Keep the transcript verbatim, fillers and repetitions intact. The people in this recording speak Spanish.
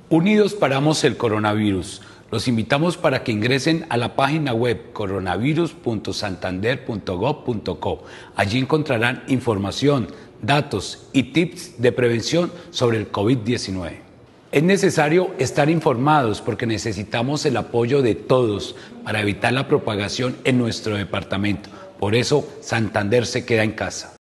Unidos paramos el coronavirus. Los invitamos para que ingresen a la página web coronavirus punto santander punto gob punto co. Allí encontrarán información, datos y tips de prevención sobre el COVID diecinueve. Es necesario estar informados porque necesitamos el apoyo de todos para evitar la propagación en nuestro departamento. Por eso, Santander se queda en casa.